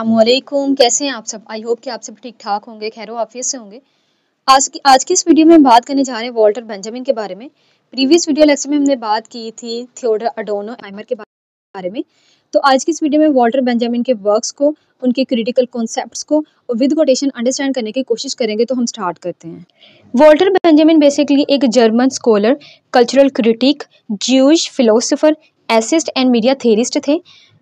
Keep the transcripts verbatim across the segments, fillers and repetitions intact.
अस्सलामुअलैकुम। कैसे हैं आप सब? आई होप कि आप सब ठीक ठाक होंगे, खैरो आफियत से होंगे। आज की आज की इस वीडियो में हम बात करने जा रहे हैं वॉल्टर बेंजामिन के बारे में। प्रीवियस वीडियो लेक्चर में हमने बात की थी थियोडर अडोनो हाइमर के बारे में। तो आज की इस वीडियो में वॉल्टर बेंजामिन के वर्क्स को, उनके क्रिटिकल कॉन्सेप्ट्स को और विद कोटेशन अंडरस्टैंड करने की कोशिश करेंगे। तो हम स्टार्ट करते हैं। वॉल्टर बेंजामिन बेसिकली एक German scholar, cultural critic, Jewish philosopher, essayist and media theorist थे।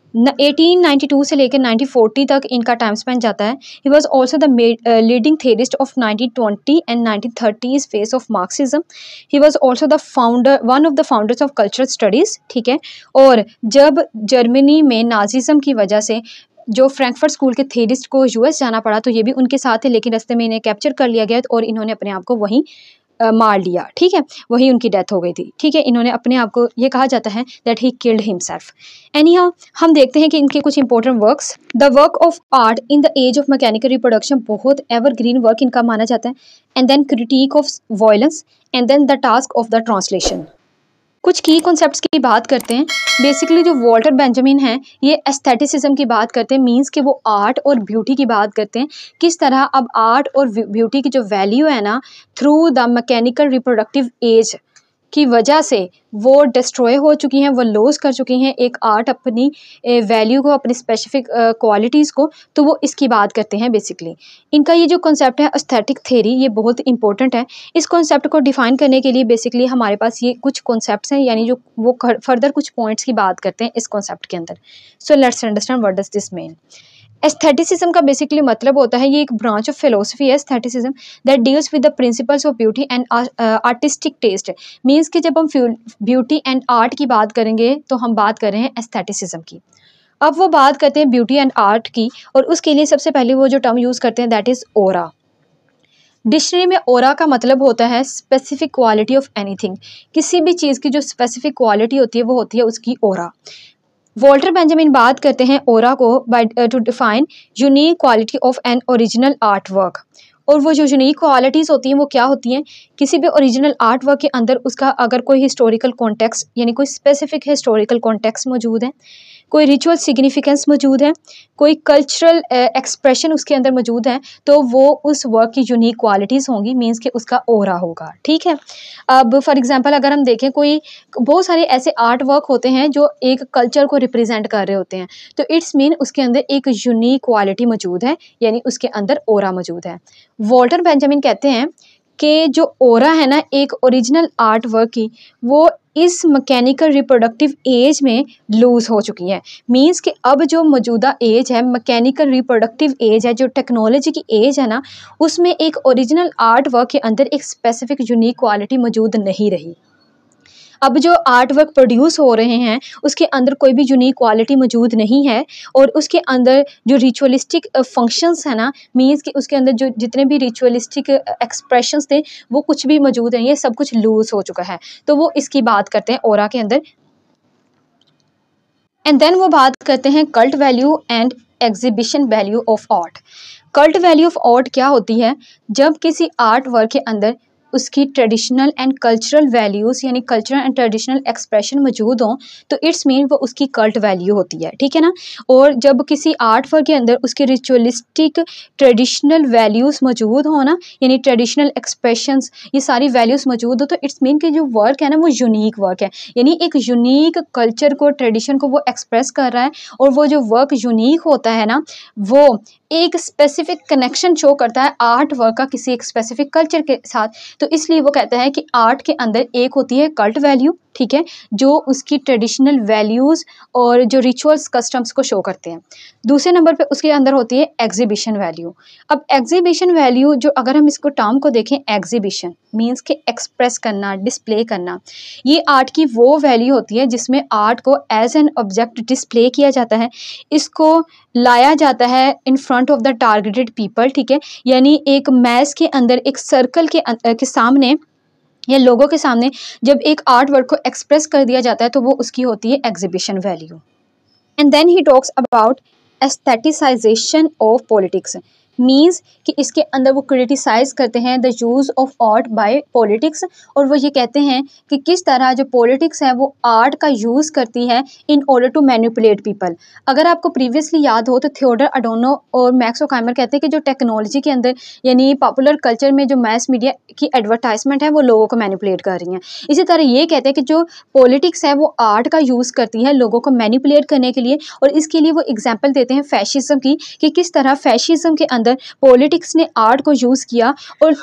एटीन नाइंटी टू से लेकर नाइंटीन फोर्टी तक इनका टाइम स्पेंड जाता है। He was also the leading theorist of nineteen twenty and nineteen thirties phase of Marxism. He was also the founder one of the founders of cultural studies. ठीक है। और जब Germany में Nazism की वजह से जो फ्रैंकफर्ट स्कूल के थेरिस्ट को यूएस जाना पड़ा, तो ये भी उनके साथ थे, लेकिन रास्ते में इन्हें कैप्चर कर लिया गया और इन्होंने अपने आप को वहीं Uh, मार लिया। ठीक है, वही उनकी डेथ हो गई थी। ठीक है, इन्होंने अपने आप को, ये कहा जाता है that he killed himself. Anyhow, हम देखते हैं कि इनके कुछ important works. The work of art in the age of mechanical reproduction बहुत एवरग्रीन वर्क इनका माना जाता है। And then critic of violence and then the task of the translation. कुछ की कॉन्सेप्ट्स की बात करते हैं। बेसिकली जो वॉल्टर बेंजामिन हैं, ये एस्थेटिसिज्म की बात करते हैं, मींस कि वो आर्ट और ब्यूटी की बात करते हैं। किस तरह अब आर्ट और ब्यूटी की जो वैल्यू है ना, through the mechanical reproductive age की वजह से वो डिस्ट्रॉय हो चुकी हैं, वो लॉस कर चुकी हैं एक आर्ट अपनी वैल्यू को, अपनी स्पेसिफिक क्वालिटीज़ को। तो वो इसकी बात करते हैं। बेसिकली इनका ये जो कॉन्सेप्ट है एस्थेटिक थ्योरी, ये बहुत इंपॉर्टेंट है। इस कॉन्सेप्ट को डिफाइन करने के लिए बेसिकली हमारे पास ये कुछ कॉन्सेप्ट्स हैं, यानी जो वो फर्दर कुछ पॉइंट्स की बात करते हैं इस कॉन्सेप्ट के अंदर। So let's understand what does this mean. Aestheticism का बेसिकली मतलब होता है, ये एक ब्रांच ऑफ फिलोसफी है aestheticism that deals with the principles of beauty and artistic taste. Means कि जब हम ब्यूटी एंड आर्ट की बात करेंगे तो हम बात कर रहे हैं एस्थेटिसिज्म की। अब वो बात करते हैं ब्यूटी एंड आर्ट की, और उसके लिए सबसे पहले वो जो टर्म यूज़ करते हैं दैट इज़ ओरा। डिक्शनरी में ओरा का मतलब होता है स्पेसिफिक क्वालिटी ऑफ एनीथिंग। किसी भी चीज़ की जो स्पेसिफिक क्वालिटी होती है वो होती है उसकी ओरा। वॉल्टर बेंजामिन बात करते हैं ओरा को by to define unique quality of an original art work. और वो जो यूनिक क्वालिटीज़ होती हैं वो क्या होती हैं? किसी भी ओरिजिनल आर्ट वर्क के अंदर उसका अगर कोई हिस्टोरिकल कॉन्टेक्स्ट, यानी कोई स्पेसिफिक हिस्टोरिकल कॉन्टेक्स्ट मौजूद है, कोई रिचुअल सिग्निफिकेंस मौजूद है, कोई कल्चरल एक्सप्रेशन उसके अंदर मौजूद है, तो वो उस वर्क की यूनिक क्वालिटीज़ होंगी, मींस कि उसका ओरा होगा। ठीक है। अब फॉर एग्जांपल अगर हम देखें, कोई बहुत सारे ऐसे आर्ट वर्क होते हैं जो एक कल्चर को रिप्रेजेंट कर रहे होते हैं, तो इट्स मीन उसके अंदर एक यूनिक क्वालिटी मौजूद है, यानी उसके अंदर ओरा मौजूद है। वॉल्टर बेंजामिन कहते हैं कि जो ओरा है ना एक ओरिजिनल आर्ट वर्क की, वो इस मैकेनिकल रिप्रोडक्टिव एज में लूज हो चुकी है। मींस कि अब जो मौजूदा एज है, मैकेनिकल रिप्रोडक्टिव एज है, जो टेक्नोलॉजी की एज है ना, उसमें एक ओरिजिनल आर्ट वर्क के अंदर एक स्पेसिफिक यूनिक क्वालिटी मौजूद नहीं रही। अब जो आर्ट वर्क प्रोड्यूस हो रहे हैं उसके अंदर कोई भी यूनिक क्वालिटी मौजूद नहीं है, और उसके अंदर जो रिचुअलिस्टिक फंक्शंस है ना, मींस कि उसके अंदर जो जितने भी रिचुअलिस्टिक एक्सप्रेशंस थे वो कुछ भी मौजूद हैं, ये सब कुछ लूज हो चुका है। तो वो इसकी बात करते हैं ओरा के अंदर। एंड देन वो बात करते हैं cult value and exhibition value of art. Cult value of art क्या होती है? जब किसी आर्ट वर्क के अंदर उसकी ट्रेडिशनल एंड कल्चरल वैल्यूज़, यानी कल्चरल एंड ट्रेडिशनल एक्सप्रेशन मौजूद हों, तो इट्स मीन वो उसकी कल्ट वैल्यू होती है। ठीक है ना। और जब किसी आर्ट वर्क के अंदर उसके रिचुअलिस्टिक ट्रेडिशनल वैल्यूज़ मौजूद हो ना, यानी ट्रेडिशनल एक्सप्रेशंस, ये सारी वैल्यूज़ मौजूद हो, तो इट्स मीन कि जो वर्क है ना वो यूनिक वर्क है, यानी एक यूनिक कल्चर को, ट्रेडिशन को वो एक्सप्रेस कर रहा है। और वो जो वर्क यूनिक होता है ना, वो एक स्पेसिफिक कनेक्शन शो करता है आर्ट वर्क का किसी एक स्पेसिफिक कल्चर के साथ। तो इसलिए वो कहता है कि आर्ट के अंदर एक होती है कल्ट वैल्यू, ठीक है, जो उसकी ट्रेडिशनल वैल्यूज़ और जो रिचुअल्स कस्टम्स को शो करते हैं। दूसरे नंबर पे उसके अंदर होती है एग्जीबिशन वैल्यू। अब एग्जीबिशन वैल्यू, जो अगर हम इसको टर्म को देखें, एग्जीबिशन मींस के एक्सप्रेस करना, डिस्प्ले करना, ये आर्ट की वो वैल्यू होती है जिसमें आर्ट को एज एन ऑब्जेक्ट डिस्प्ले किया जाता है, इसको लाया जाता है in front of the targeted people. ठीक है, यानी एक मैस के अंदर, एक सर्कल के, के सामने या लोगों के सामने जब एक आर्ट वर्क को एक्सप्रेस कर दिया जाता है तो वो उसकी होती है exhibition value. And then he talks about aestheticization of politics. Means कि इसके अंदर वो क्रिटिसाइज करते हैं the use of art by politics, और वो ये कहते हैं कि किस तरह जो पॉलिटिक्स है वो आर्ट का यूज़ करती है in order to manipulate people. अगर आपको प्रीवियसली याद हो तो थियोडर अडोर्नो और मैक्स ऑर्कहाइमर कहते हैं कि जो टेक्नोलॉजी के अंदर यानी पॉपुलर कल्चर में जो मैस मीडिया की एडवर्टाइजमेंट है वो लोगों को मैनिपुलेट कर रही हैं। इसी तरह ये कहते हैं कि जो पॉलिटिक्स है वो आर्ट का यूज़ करती है लोगों को मैनिपुलेट करने के लिए, और इसके लिए वो एग्जांपल देते हैं फैशिज्म की कि किस तरह फैशिज्म के अंदर पॉलिटिक्स ने आर्ट को यूज़ किया। और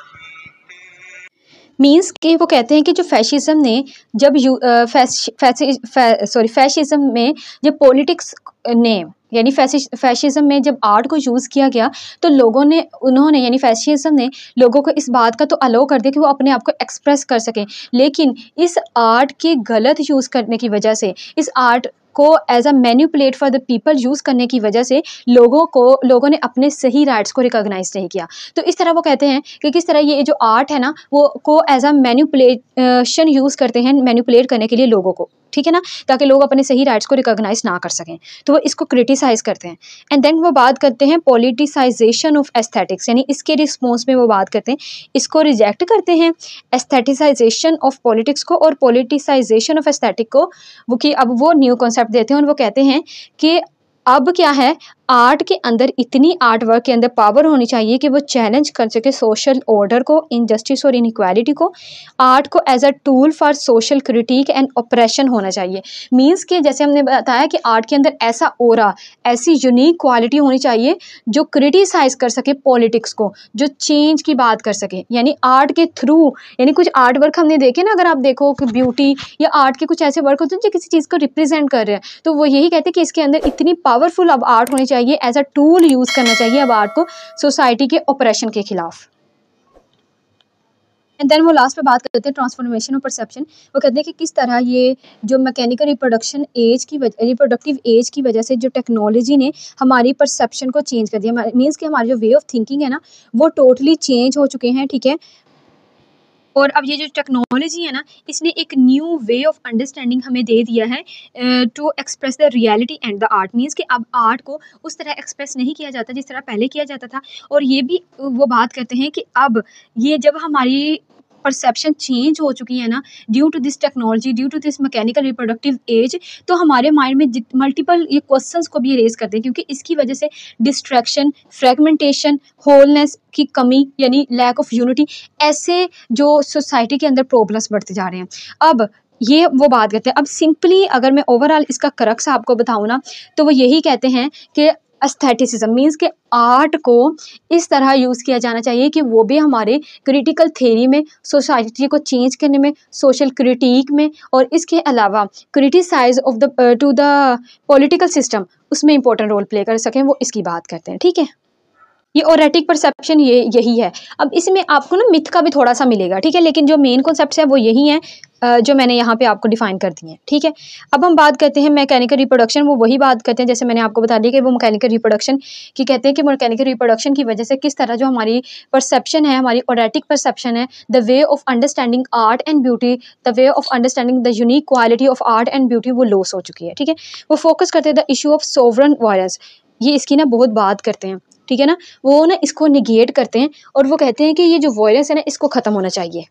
मीन्स कि वो कहते हैं कि जो फैशिज्म ने जब यू फैश फैसी फै, सॉरी फैशिज्म में जब पॉलिटिक्स ने यानी फैशिज्म में जब आर्ट को यूज़ किया गया तो लोगों ने उन्होंने यानी फैशिज्म ने लोगों को इस बात का तो अलाउ कर दिया कि वो अपने आप को एक्सप्रेस कर सकें, लेकिन इस आर्ट के गलत यूज़ करने की वजह से, इस आर्ट को as a manipulate for the people use करने की वजह से लोगों को लोगों ने अपने सही राइट्स को रिकॉग्नाइज नहीं किया। तो इस तरह वो कहते हैं कि किस तरह ये जो आर्ट है ना वो को एज अ मैनिपुलेशन यूज़ करते हैं मैनिपुलेट करने के लिए लोगों को, ठीक है ना, ताकि लोग अपने सही राइट्स को रिकॉग्नाइज ना कर सकें। तो वो इसको क्रिटिसाइज करते हैं। एंड देन वो बात करते हैं पॉलिटिसाइजेशन ऑफ एस्थेटिक्स, यानी इसके रिस्पॉन्स में वो बात करते हैं, इसको रिजेक्ट करते हैं एस्थेटिसाइजेशन ऑफ पॉलिटिक्स को और पॉलिटिसाइजेशन ऑफ एस्थेटिक को, वो कि अब वो न्यू कॉन्सेप्ट देते हैं और वो कहते हैं कि अब क्या है, आर्ट के अंदर इतनी आर्ट वर्क के अंदर पावर होनी चाहिए कि वो चैलेंज कर सके सोशल ऑर्डर को, इनजस्टिस और इनइक्वालिटी को। आर्ट को as a tool for social critic and operation होना चाहिए। मींस कि जैसे हमने बताया कि आर्ट के अंदर ऐसा ऑरा, ऐसी यूनिक क्वालिटी होनी चाहिए जो क्रिटिसाइज कर सके पॉलिटिक्स को, जो चेंज की बात कर सके। यानी आर्ट के थ्रू, यानी कुछ आर्ट वर्क हमने देखे ना, अगर आप देखो कि ब्यूटी या आर्ट के कुछ ऐसे वर्क होते हैं जो किसी चीज़ को रिप्रेजेंट कर रहे हैं, तो वो यही कहते हैं कि इसके अंदर इतनी पावरफुल अब आर्ट होनी चाहिए, एज अ टूल यूज करना चाहिए अब आर्ट को सोसाइटी के ऑपरेशन के खिलाफ। एंड देन वो लास्ट पे बात करते हैं ट्रांसफॉर्मेशन ऑफ परसेप्शन। वो कहते हैं कि किस तरह ये जो मैकेनिकल रिप्रोडक्शन एज की वजह रिप्रोडक्टिव एज की वजह से जो टेक्नोलॉजी ने हमारी परसेप्शन को चेंज कर दिया, मीन्स कि हमारी जो वे ऑफ थिंकिंग है ना वो टोटली चेंज हो चुके हैं, ठीक है। और अब ये जो टेक्नोलॉजी है ना इसने एक न्यू वे ऑफ अंडरस्टैंडिंग हमें दे दिया है to express the reality and the art. Means कि अब आर्ट को उस तरह एक्सप्रेस नहीं किया जाता जिस तरह पहले किया जाता था। और ये भी वो बात करते हैं कि अब ये जब हमारी परसेप्शन चेंज हो चुकी है ना due to this technology, due to this mechanical reproductive age, तो हमारे माइंड में मल्टीपल ये क्वेश्चंस को भी रेज करते हैं, क्योंकि इसकी वजह से डिस्ट्रैक्शन, फ्रेगमेंटेशन, होलनेस की कमी यानी लैक ऑफ यूनिटी, ऐसे जो सोसाइटी के अंदर प्रॉब्लम्स बढ़ते जा रहे हैं। अब ये वो बात करते हैं। अब सिंपली अगर मैं ओवरऑल इसका क्रक्स आपको बताऊँ ना तो वो यही कहते हैं कि एस्थेटिसिज्म मीन्स के आर्ट को इस तरह यूज़ किया जाना चाहिए कि वो भी हमारे क्रिटिकल थेरी में, सोसाइटी को चेंज करने में, सोशल क्रिटिक में, और इसके अलावा criticize of the to the political system उसमें इंपॉर्टेंट रोल प्ले कर सकें, वो इसकी बात करते हैं, ठीक है। ये ओरेटिक परसेप्शन ये यही है। अब इसमें आपको ना मिथ का भी थोड़ा सा मिलेगा, ठीक है, लेकिन जो मेन कॉन्सेप्ट्स है वो यही हैं जो मैंने यहाँ पे आपको डिफाइन कर दिए हैं, ठीक है। अब हम बात करते हैं मैकेनिकल रिप्रोडक्शन। वो वही बात करते हैं जैसे मैंने आपको बता दिया कि वो मैकेनिकल रिप्रोडक्शन की कहते हैं कि मैकेनिकल रिप्रोडक्शन की वजह से किस तरह जो हमारी परसेप्शन है, हमारी ओरेटिक परसेप्शन है, the way of understanding art and beauty, the way of understanding the unique quality of art and beauty वो लॉस हो चुकी है, ठीक है। वो फोकस करते हैं the issue of sovereign violence, ये इसकी ना बहुत बात करते हैं, ठीक है ना। वो ना इसको निगेट करते हैं और वो कहते हैं कि ये जो वायलेंस है ना इसको ख़त्म होना चाहिए,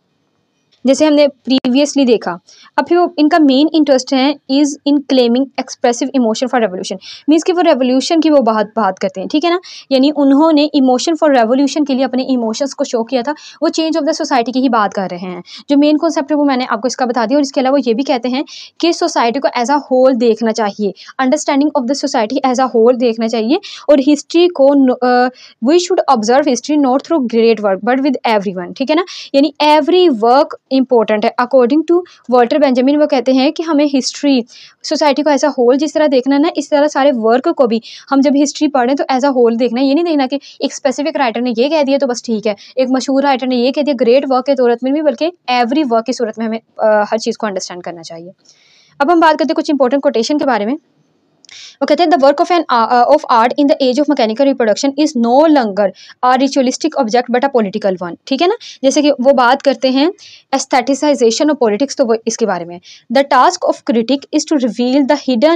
जैसे हमने प्रीवियसली देखा। अब फिर वो इनका मेन इंटरेस्ट है is in claiming expressive emotion for revolution, means कि वो रेवोल्यूशन की वो बात बात करते हैं, ठीक है ना। यानी उन्होंने इमोशन फॉर रेवोल्यूशन के लिए अपने इमोशंस को शो किया था, वो चेंज ऑफ द सोसाइटी की ही बात कर रहे हैं। जो मेन कॉन्सेप्ट है वो मैंने आपको इसका बता दिया। और इसके अलावा वो ये भी कहते हैं कि सोसाइटी को एज अ होल देखना चाहिए, understanding of the society as a whole देखना चाहिए, और हिस्ट्री को we should observe history not through great work but with every one, ठीक है ना। यानी एवरी वर्क इंपॉर्टेंट है अकॉर्डिंग टू वॉल्टर बेंजामिन। वो कहते हैं कि हमें हिस्ट्री सोसाइटी को एज अ होल जिस तरह देखना है ना, इस तरह सारे वर्क को भी हम जब हिस्ट्री पढ़ें तो एज अ होल देखना है। ये नहीं देखना कि एक स्पेसिफिक राइटर ने ये कह दिया तो बस ठीक है, एक मशहूर राइटर ने ये कह दिया ग्रेट वर्क के सूरत में भी, बल्कि एवरी वर्क की सूरत में हमें आ, हर चीज़ को अंडरस्टैंड करना चाहिए। अब हम बात करते हैं कुछ इंपॉर्टेंट कोटेशन के बारे में। वो कहते हैं the work of an of art in the age of mechanical reproduction is no longer a ritualistic object but a political one, ठीक है ना। जैसे कि वो बात करते हैं एस्थेटिसाइजेशन ऑफ पॉलिटिक्स, तो वो इसके बारे में the task of critic is to reveal the hidden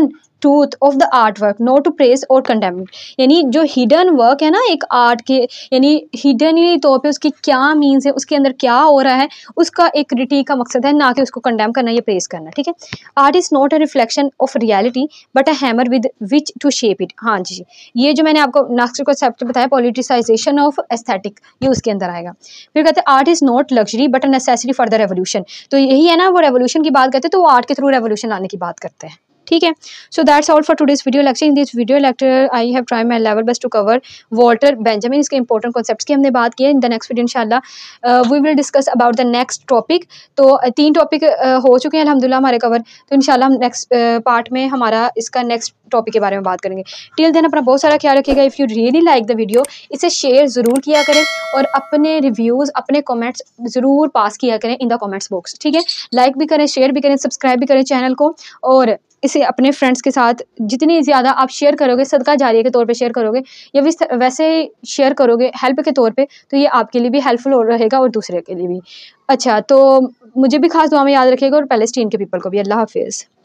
truth of the art work, not to praise or condemn it. यानी जो हिडन वर्क है ना एक आर्ट के, यानी हिडनली तौर पे उसकी क्या मीन्स है, उसके अंदर क्या हो रहा है, उसका एक क्रिटिक का मकसद है, ना कि उसको कंडेम करना या प्रेस करना। ठीक है, art is not a reflection of reality but a hammer with which to shape it. हाँ जी, ये जो मैंने आपको नेक्स्ट कॉन्सेप्ट बताया पॉलिटिसाइजेशन ऑफ एस्थेटिक, ये उसके अंदर आएगा। फिर कहते हैं art is not luxury but a necessary for the revolution. तो यही है ना, वो रेवोल्यूशन की बात करते हैं तो वो आर्ट के थ्रू रेवोल्यूशन लाने की बात करते हैं। ठीक है, so that's all for today's video lecture. In this video lecture I have try my level best to cover Walter Benjamin, इसके इंपॉर्टेंट कॉन्सेप्ट्स की हमने बात की है। इन द नेक्स्ट वीडियो इंशाल्लाह we will discuss about the next topic. तो uh, तीन topic uh, हो चुके हैं अल्हम्दुलिल्लाह हमारे कवर, तो इंशाल्लाह हम नेक्स्ट पार्ट uh, में हमारा इसका नेक्स्ट टॉपिक के बारे में बात करेंगे। टिल देन अपना बहुत सारा ख्याल रखिएगा। If you really like the video, इसे शेयर ज़रूर किया करें और अपने रिव्यूज़, अपने कमेंट्स ज़रूर पास किया करें इन द कमेंट्स बॉक्स। ठीक है, लाइक भी करें, शेयर भी करें, सब्सक्राइब भी करें चैनल को, और इसे अपने फ्रेंड्स के साथ जितनी ज़्यादा आप शेयर करोगे, सदका जारिया के तौर पे शेयर करोगे या वैसे शेयर करोगे हेल्प के तौर पे, तो ये आपके लिए भी हेल्पफुल हो रहेगा और दूसरे के लिए भी। अच्छा, तो मुझे भी खास दुआ में याद रखिएगा और पैलेस्टीन के पीपल को भी। अल्लाह हाफिज़।